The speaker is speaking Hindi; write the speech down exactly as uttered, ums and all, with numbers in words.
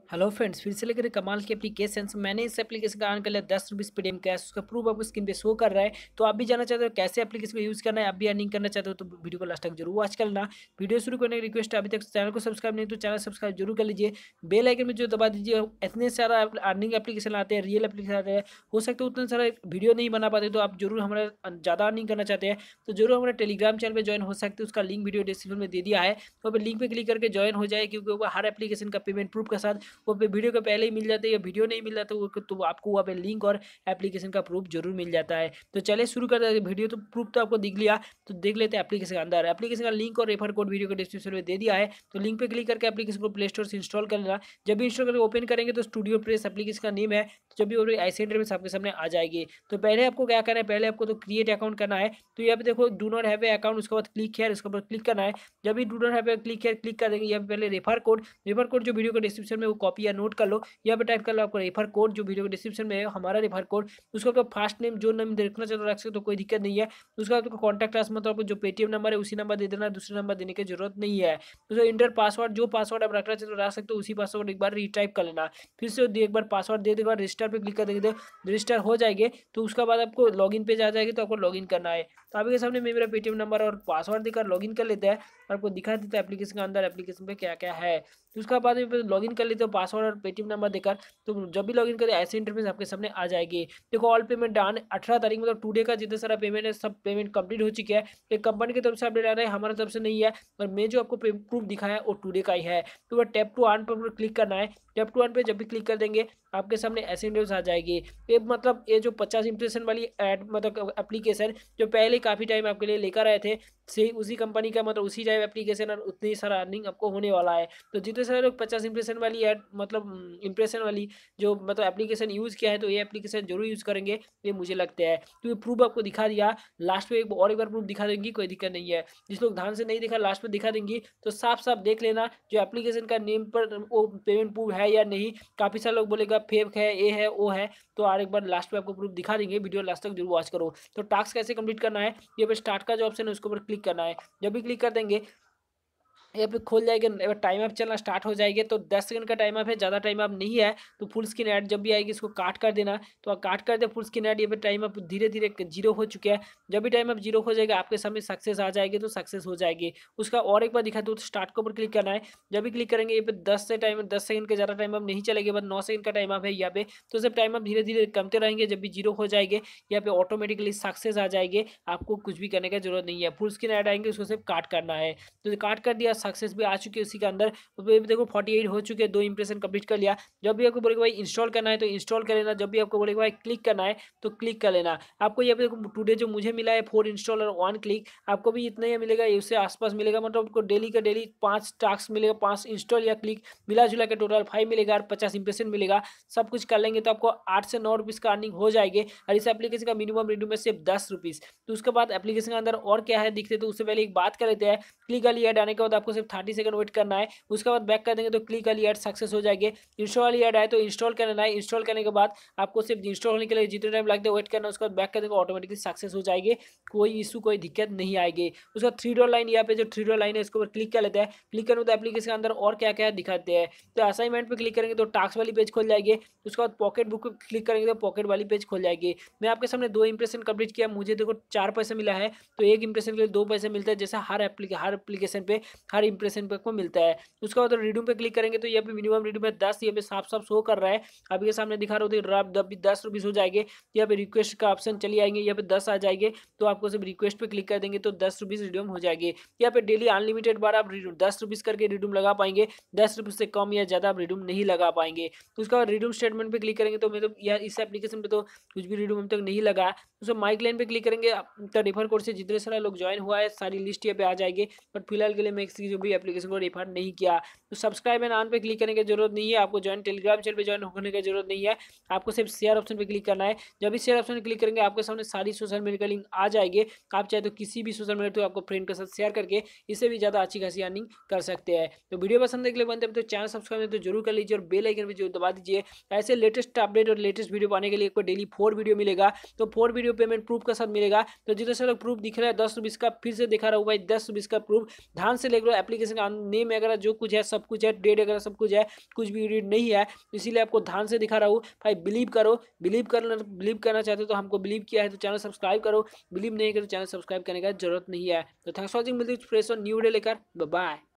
हेलो फ्रेंड्स, फिर से लेकर एक कमाल की एप्लीकेशन। मैंने इस एप्लीकेशन का ऑन कर लिया दस रुपीज़ पेटीएम कैश। उसका प्रूफ आपको स्क्रीन पे शो कर रहा है। तो आप भी जानना चाहते हो कैसे एप्लीकेशन को यूज़ करना है, आप भी अर्निंग करना चाहते हो तो वीडियो को लास्ट तक जरूर वॉच करना। वीडियो शुरू करने की रिक्वेस्ट है, अभी तक चैनल को सब्सक्राइब नहीं तो चैनल सब्सक्राइब जरूर कर लीजिए। बेल आइकन में जो दबा दीजिए। इतने सारा अर्निंग एप्लीकेशन आते हैं, रियल एप्लीकेशन आते हैं, हो सकता है उतना सारा वीडियो नहीं बना पाते। तो आप जरूर हमारा ज़्यादा अर्निंग करना चाहते हैं तो जरूर हमारे टेलीग्राम चैनल पर ज्वाइन हो सकते हैं। उसका लिंक वीडियो डिस्क्रिप्शन में दे दिया है, तो लिंक पे क्लिक करके ज्वाइन हो जाए, क्योंकि वो हर एप्लीकेशन का पेमेंट प्रूफ के साथ वो पे वीडियो के पहले ही मिल जाता है। या वीडियो नहीं मिल जाता वो तो आपको वहाँ पे लिंक और एप्लीकेशन का प्रूफ जरूर मिल जाता है। तो चलिए शुरू करते हैं। वीडियो तो प्रूफ तो आपको दिख लिया, तो देख लेते हैं एप्लीकेशन के अंदर। एप्लीकेशन का लिंक और रेफर कोड वीडियो के डिस्क्रिप्शन में दे दिया है, तो लिंक पे क्लिक करके एप्लीकेशन को प्ले स्टोर से इंस्टॉल कर लेना। जब भी इंस्टॉल करके ओपन करेंगे तो स्टूडियो प्रेस एप्लीकेशन का नेम है, तो जब भी ऐसे इंटरफेस आपके सामने आ जाएगी। तो पहले आपको क्या करना है, पहले आपको तो क्रिएट अकाउंट करना है। तो यहाँ पे देखो do not have a account, उसके बाद क्लिक है, उसके बाद क्लिक करना है। जब भी do not have a click है क्लिक कर देंगे, यहाँ पे पहले रेफर कोड रेफर कोड जो वीडियो के डिस्क्रिप्शन में वो कॉपी या नोट कर लो। यहाँ पे टाइप कर लो आपको रेफर कोड जो वीडियो के डिस्क्रिप्शन में है, हमारा रेफर कोड। उसको आपका फर्स्ट नेम जो नेम देखना चाहते हो रख सकते हो, कोई दिक्कत नहीं है। उसका आपको कॉन्टैक्ट अस मतलब आपको जो पेटीएम नंबर है उसी नंबर दे देना, दूसरे नंबर देने की जरूरत नहीं है। तो इंटर पासवर्ड जो पासवर्ड आप रखना चाहते हो रख सकते हो, उसी पासवर्ड एक बार रीटाइप कर लेना। फिर से एक बार पासवर्ड दे देगा, रजिस्टर पे क्लिक कर देंगे, रजिस्टर हो जाएंगे। तो उसके बाद आपको लॉगिन पेज आ जाएगी, तो आपको लॉगिन करना है। तो आपके सामने मैं मेरा पेटीएम नंबर और पासवर्ड देकर लॉगिन कर लेते हैं और आपको दिखा देता है एप्लीकेशन के अंदर एप्लीकेशन पे क्या क्या है। तो उसके बाद लॉगिन कर लेते हो पासवर्ड और पेटीएम नंबर देकर। तो जब भी लॉगिन करें ऐसे इंटरफेस आपके सामने आ जाएगी। देखो ऑल पेमेंट डन, अठारह तारीख मतलब टुडे का जितना सारा पेमेंट है सब पेमेंट कंप्लीट हो चुके हैं। एक कंपनी की तरफ से अपडेट आ रहा है, हमारी तरफ से नहीं है। और मैं जो आपको प्रूफ दिखाया है वो टुडे का ही है। तो वह टैप टू अर्न पर क्लिक करना है। टैप टू अर्न पे जब भी क्लिक कर देंगे आपके सामने ऐसे इंटरफेस आ जाएगी। ये मतलब ये जो पचास इंप्रेशन वाली एड मतलब एप्लीकेशन जो पहले काफ़ी टाइम आपके लिए लेकर आए थे, सेम उसी कंपनी का मतलब उसी टाइप एप्लीकेशन और उतनी सारा अर्निंग आपको होने वाला है। तो जितने सारे लोग पचास इंप्रेशन वाली एड मतलब इंप्रेशन वाली जो मतलब एप्लीकेशन यूज़ किया है, तो ये एप्लीकेशन जरूर यूज़ करेंगे, ये मुझे लगता है। तो ये प्रूफ आपको दिखा दिया, लास्ट में एक और एक बार प्रूफ दिखा देंगी, कोई दिक्कत नहीं है। जिस लोग ध्यान से नहीं दिखा लास्ट में दिखा देंगी, तो साफ साफ देख लेना जो एप्लीकेशन का नेम पर वो पेमेंट प्रूफ है या नहीं। काफ़ी सारे लोग बोलेगा फेक है, ये है वो है, तो और एक बार लास्ट में आपको प्रूफ दिखा देंगे। वीडियो लास्ट तक जरूर वॉच करो। तो टास्क कैसे कंप्लीट करना है, ये पे स्टार्ट का जो ऑप्शन है उसके ऊपर क्लिक करना है। जब भी क्लिक कर देंगे यहाँ पे खोल जाएगा, टाइम अप चलना स्टार्ट हो जाएगी। तो दस सेकंड का टाइम अप है, ज़्यादा टाइम अप नहीं है। तो फुल स्क्रीन ऐड जब भी आएगी इसको काट कर देना। तो काट कर दे फुल स्क्रीन ऐड। ये पे टाइम अप धीरे धीरे जीरो हो चुका है। जब भी टाइम अप जीरो हो जाएगा आपके सामने सक्सेस आ जाएगी, तो सक्सेस हो जाएगी। उसका और एक बार दिखा दो, तो स्टार्ट के ऊपर क्लिक करना है। जब भी क्लिक करेंगे ये पे दस से टाइम दस सेकंड के ज़्यादा टाइम अप नहीं चलेगा, बस नौ सेकंड का टाइम अप है यहाँ पे। तो सब टाइम अप धीरे धीरे कमते रहेंगे। जब भी जीरो हो जाएंगे यहाँ पे ऑटोमेटिकली सक्सेस आ जाएगी, आपको कुछ भी करने की जरूरत नहीं है। फुल स्क्रीन ऐड आएंगे उसको सिर्फ काट करना है। तो काट कर दिया, सक्सेस भी आ चुकी है उसी के अंदर। तो देखो अड़तालीस हो चुके हैं, दो इंप्रेशन कंप्लीट कर लिया। जब भी आपको बोलेगा भाई इंस्टॉल करना है तो इंस्टॉल कर लेना। जब भी आपको बोलेगा भाई क्लिक करना है तो क्लिक कर लेना। आपको यहाँ पे देखो टुडे जो मुझे मिला है फोर इंस्टॉल और वन क्लिक, आपको भी इतना ही मिलेगा, उससे आसपास मिलेगा। मतलब आपको डेली का डेली पांच टास्क मिलेगा, पांच इंस्टॉल या क्लिक मिला जुला के टोटल फाइव मिलेगा और पचास इंप्रेशन मिलेगा। सब कुछ कर लेंगे तो आपको आठ से नौ रुपीज़ का अर्निंग हो जाएगी। और इस एप्लीकेशन का मिनिमम रिड्यूम है सिर्फ दस रुपीज़। तो उसके बाद एप्लीकेशन के अंदर और क्या है दिखते, तो उससे पहले एक बात कर लेते हैं। क्लिक वाली ऐड आने के बाद आपको सिर्फ थर्टी सेकंड वेट करना है। उसके बाद बैक कर देंगे तो क्लिक वाली ऐड सक्सेस हो जाएगी। इंस्टॉल वाली ऐड आए तो इंस्टॉल करना है। इंस्टॉल करने के बाद आपको सिर्फ इंस्टॉल होने के लिए जितने टाइम लगता है वेट करना है। उसके बाद बैक कर देंगे ऑटोमेटिकली सक्सेस हो जाएगी, कोई इशू कोई दिक्कत नहीं आएगी। उसका थ्री डॉट लाइन यहाँ पे जो थ्री डॉट लाइन है इसके ऊपर क्लिक कर लेते हैं। क्लिक करने तो एप्लीकेशन के अंदर और क्या क्या दिखाते हैं। तो असाइनमेंट पे क्लिक करेंगे तो टास्क वाली पेज खोल जाएगी। उसके बाद पॉकेट बुक पे क्लिक करेंगे तो पॉकेट वाली पेज खोल जाएगी। मैं आपके सामने दो इंप्रेशन कंप्लीट किया, मुझे देखो चार पैसे मिला है। तो एक इंप्रेशन के लिए दो पैसे मिलता है, जैसा हर एप्लीकेशन हर एप्लीकेशन पे हर इंप्रेशन पे को मिलता है। उसके बाद रिड्यूम पे क्लिक करेंगे तो यहाँ पे मिनिमम रिड्यूम है दस, यहाँ पे साफ साफ शो कर रहा है। अभी के सामने दिखा रहा हूँ तो दस रुपीज़ हो जाएंगे। यहाँ पे रिक्वेस्ट का ऑप्शन चली आएंगे, यहाँ पे दस आ जाएंगे। तो आपको सिर्फ रिक्वेस्ट पे क्लिक कर देंगे तो दस रुपीज़ रिड्यूम हो जाएगी। यहाँ पे डेली अनलिमिटेड बार आप दस रुपीज़ करके रिड्यूम लगा पाएंगे। दस रुपीज़ से कम या ज़्यादा आप रिड्यूम नहीं लगा पाएंगे। उसके बाद रिड्यूम स्टेटमेंट पे क्लिक करेंगे तो मैं तो यार इस एप्लीकेशन पे तो कुछ भी रिड्यूम अभी तक नहीं लगा। उसमें माइक लाइन पे क्लिक करेंगे तो रेफर कोड से जितने सारे लोग ज्वाइन हुआ है सारी लिस्ट यहाँ पे आ जाएगी। बट फिलहाल के लिए मैं किसी जो भी एप्लीकेशन को रेफर नहीं किया। तो सब्सक्राइब एंड ऑन पे क्लिक करने की जरूरत नहीं है, आपको ज्वाइन टेलीग्राम चैनल पे ज्वाइन होने की जरूरत नहीं है। आपको सिर्फ शेयर ऑप्शन पे क्लिक करना है। जब भी शेयर ऑप्शन पे क्लिक करेंगे आपके सामने सारी सोशल मीडिया का लिंक आ जाएगी। आप चाहे तो किसी भी सोशल मीडिया तो आपको फ्रेंड के साथ शेयर करके इससे भी ज़्यादा अच्छी खासी अर्निंग कर सकते हैं। तो वीडियो पसंद है बनते हैं तो चैनल सब्सक्राइब तो जरूर कर लीजिए और बेल आइकन भी जरूर दबा दीजिए। ऐसे लेटेस्ट अपडेट और लेटेस्ट वीडियो पाने के लिए आपको डेली फोर वीडियो मिलेगा। तो फोर वीडियो पेमेंट प्रूफ के साथ मिलेगा। तो जितने सारे प्रूफ दिख रहा है दस रुपीज़ का, फिर से दिखा रहा हूँ भाई दस रुपीज़ का प्रूफ। ध्यान से लेकर एप्लीकेशन का नेम वगैरह जो कुछ है सब कुछ है, डेट वगैरह सब कुछ है, कुछ भी एडिट नहीं है, इसीलिए आपको ध्यान से दिखा रहा हूँ भाई। बिलीव करो, बिलीव करना बिलीव करना चाहते हो तो हमको बिलीव किया है तो चैनल सब्सक्राइब करो, बिलीव नहीं करो तो चैनल सब्सक्राइब करने का जरूरत नहीं है। तो थैंक्स फॉर वॉचिंग, मिलती है फ्रेश और न्यू वीडियो लेकर, बाय बाय।